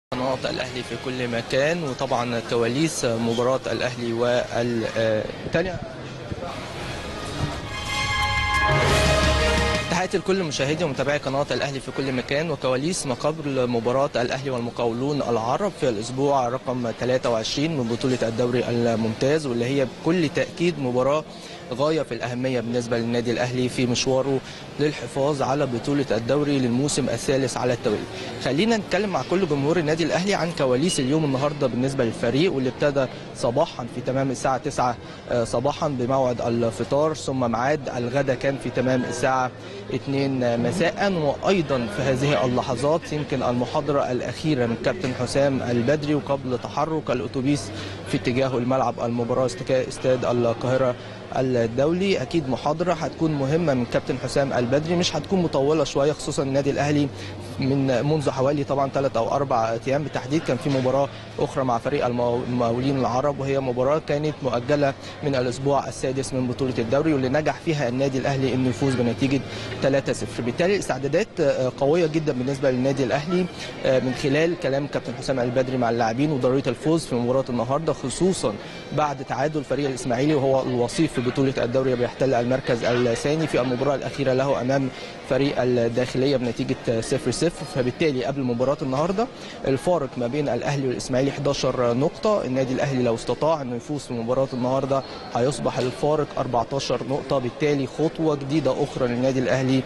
قناة الأهلي في كل مكان، وطبعا كواليس مباراة الأهلي والتانية. تحياتي لكل مشاهدي ومتابعي قناة الأهلي في كل مكان، وكواليس ما قبل مباراة الأهلي والمقاولون العرب في الأسبوع رقم 23 من بطولة الدوري الممتاز، واللي هي بكل تأكيد مباراة غاية في الأهمية بالنسبة للنادي الأهلي في مشواره للحفاظ على بطولة الدوري للموسم الثالث على التوالي. خلينا نتكلم مع كل جمهور النادي الأهلي عن كواليس اليوم النهاردة بالنسبة للفريق، واللي ابتدى صباحا في تمام الساعة 9 صباحا بموعد الفطار، ثم ميعاد الغداء كان في تمام الساعة 2 مساء. وأيضا في هذه اللحظات يمكن المحاضرة الأخيرة من كابتن حسام البدري، وقبل تحرك الأتوبيس في اتجاه الملعب المباراة استاد القاهرة الدولي. اكيد محاضره هتكون مهمه من كابتن حسام البدري، مش هتكون مطوله شويه، خصوصا النادي الاهلي منذ حوالي طبعا 3 أو 4 ايام بالتحديد كان في مباراه اخرى مع فريق المقاولين العرب، وهي مباراه كانت مؤجله من الاسبوع السادس من بطوله الدوري، واللي نجح فيها النادي الاهلي انه يفوز بنتيجه 3-0. بالتالي الاستعدادات قويه جدا بالنسبه للنادي الاهلي من خلال كلام كابتن حسام البدري مع اللاعبين وضروريه الفوز في مباراه النهارده، خصوصا بعد تعادل فريق الاسماعيلي وهو الوصيف في بطوله الدوري بيحتل المركز الثاني في المباراه الاخيره له امام فريق الداخليه بنتيجه 0-0. فبالتالي قبل مباراه النهارده الفارق ما بين الاهلي والاسماعيلي 11 نقطه. النادي الاهلي لو استطاع انه يفوز في مباراه النهارده هيصبح الفارق 14 نقطه، بالتالي خطوه جديده اخرى للنادي الاهلي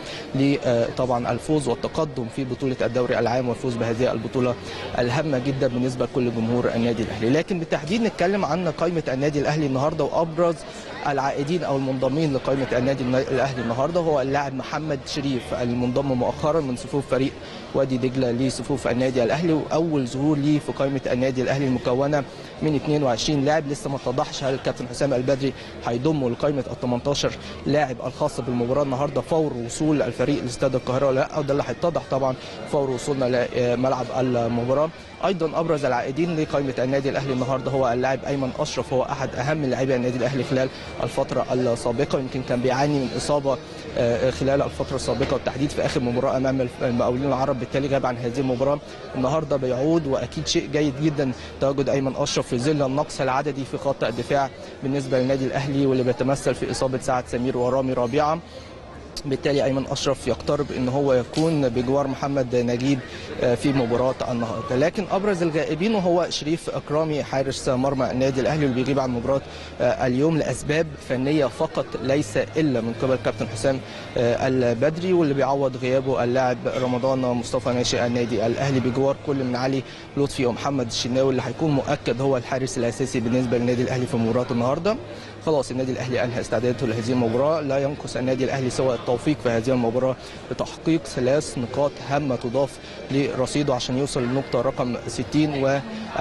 لطبعا الفوز والتقدم في بطوله الدوري العام والفوز بهذه البطوله الهامه جدا بالنسبه لكل جمهور النادي الاهلي. لكن بالتحديد نتكلم عن قائمه النادي الاهلي النهارده، وابرز العائدين او المنضمين لقائمه النادي الاهلي النهارده هو اللاعب محمد شريف المنضم مؤخرا من صفوف فريق وادي دجله لصفوف النادي الاهلي، واول ظهور ليه في قائمه النادي الاهلي المكونه من 22 لاعب. لسه ما اتضحش هل الكابتن حسام البدري هيضمه لقائمه ال 18 لاعب الخاصه بالمباراه النهارده فور وصول الفريق لاستاد القاهره ولا لا، وده اللي هيتضح طبعا فور وصولنا لملعب المباراه. ايضا ابرز العائدين لقائمه النادي الاهلي النهارده هو اللاعب ايمن اشرف، هو احد اهم لاعبي النادي الاهلي خلال الفتره السابقه، يمكن كان بيعاني من اصابه خلال الفتره السابقه بالتحديد في اخر مباراه امام المقاولين العرب، بالتالي غاب عن هذه المباراه. النهارده بيعود، واكيد شيء جيد جدا تواجد ايمن اشرف في ظل النقص العددي في خط الدفاع بالنسبه للنادي الاهلي، واللي بيتمثل في اصابه سعد سمير ورامي ربيعه. بالتالي ايمن اشرف يقترب ان هو يكون بجوار محمد نجيب في مباراه النهارده. لكن ابرز الغائبين وهو شريف اكرامي حارس مرمى النادي الاهلي، اللي بيغيب عن مباراه اليوم لاسباب فنيه فقط ليس الا من قبل كابتن حسام البدري، واللي بيعوض غيابه اللاعب رمضان مصطفى ناشئ النادي الاهلي بجوار كل من علي لطفي ومحمد الشناوي، اللي هيكون مؤكد هو الحارس الاساسي بالنسبه للنادي الاهلي في مباراه النهارده. خلاص النادي الاهلي انهى استعداداته لهذه المباراه، لا ينقص النادي الاهلي سوى التوفيق في هذه المباراه لتحقيق 3 نقاط هامه تضاف لرصيده عشان يوصل للنقطه رقم 60،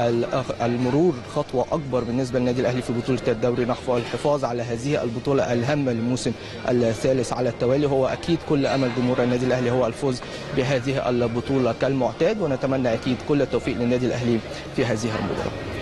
والمرور خطوه اكبر بالنسبه للنادي الاهلي في بطوله الدوري نحو الحفاظ على هذه البطوله الهامه للموسم الثالث على التوالي. هو اكيد كل امل جمهور النادي الاهلي هو الفوز بهذه البطوله كالمعتاد، ونتمنى اكيد كل التوفيق للنادي الاهلي في هذه المباراه.